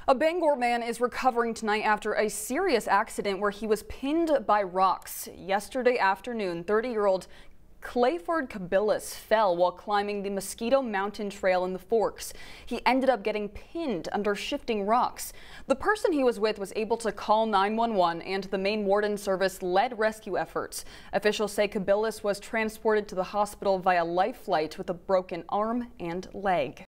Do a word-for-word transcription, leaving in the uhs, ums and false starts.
A Bangor man is recovering tonight after a serious accident where he was pinned by rocks. Yesterday afternoon, thirty-year-old Clayford Cabillas fell while climbing the Mosquito Mountain Trail in the Forks. He ended up getting pinned under shifting rocks. The person he was with was able to call nine one one, and the main Warden service led rescue efforts. Officials say Cabillas was transported to the hospital via life flight with a broken arm and leg.